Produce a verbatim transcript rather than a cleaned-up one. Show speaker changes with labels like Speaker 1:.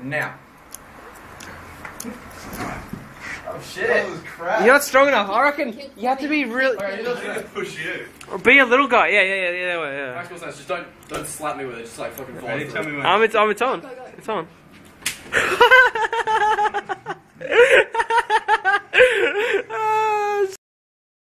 Speaker 1: Now.
Speaker 2: Oh shit! That was crap.
Speaker 3: You're not strong enough. I reckon you have to be really.
Speaker 2: Alright, he doesn't need to push you.
Speaker 3: Or be a little guy. Yeah, yeah, yeah, yeah. yeah, yeah.
Speaker 1: Maxwell says, just don't don't slap me with it. Just like fucking follow
Speaker 2: Ready?
Speaker 1: through.
Speaker 2: Tell me when.
Speaker 3: Um, it's, um, it's on. It's on.